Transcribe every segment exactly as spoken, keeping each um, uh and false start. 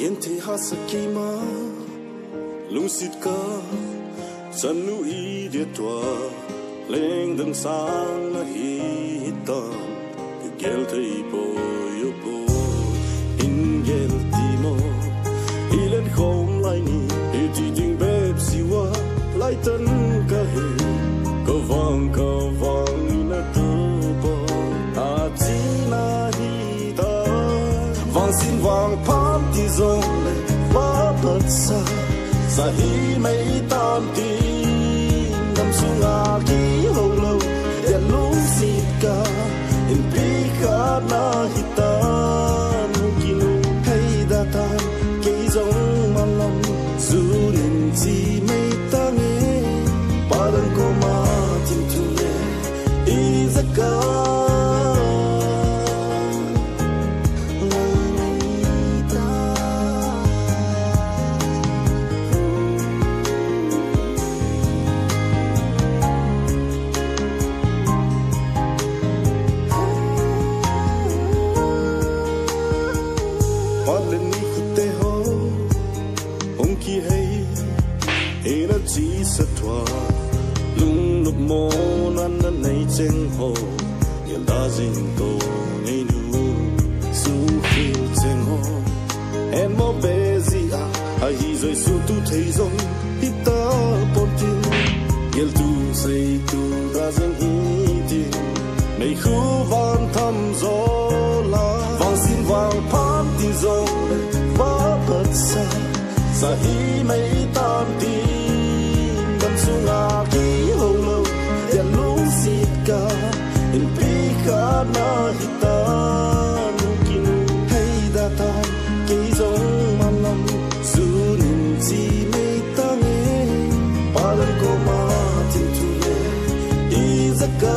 yên thì hát sa kỳ ma lung xịt ca chân nu y địa toa lên đằng sáng là hít tan cái gel thấy bồi yo bo in gel timo ilen không lại ni e ti ding beb siwa lại tân ca he có vang có vang na tu bo a chi na hi ta vang xin vang pam ti zong le ba bật sa sa hi mấy tam ti năm sung a ki ho lo ya lu xịt ca in pi ka na hi ta nu ki nu hay da ta ki zong ma lam zu rin chi mấy ta nghe ba lần ko ma tin tu le i za ka chỉ sát thoa lung lúc mô nan nan nay chênh hồ nhận ta dinh tô ngay nu su phiêu chênh hồ em mô bê gì à ai hi rồi su tu thấy giống hít ta bồn tin yel tu say tu ta dinh hi tin ngày khu van thăm gió la vang xin vang phan tin gió vã bật xa sa hi mấy tam tin sung a ki ho lo ya lu xịt ca in pi ka na hi ta nu ki nu hay da ta ki zong ma lam su nin chi me ta nghe ba lần ko ma tin tu le i za ka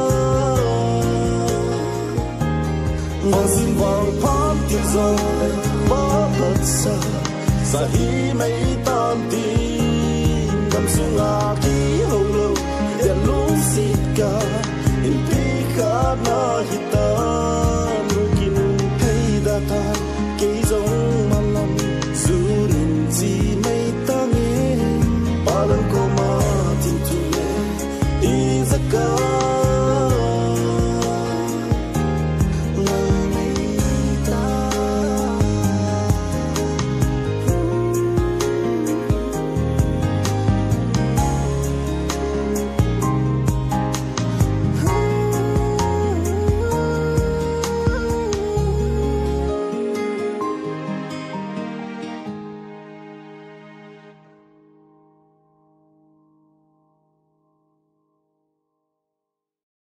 vang xin vang pam tin zong le ba bật sa sa hi mấy tam tin sung a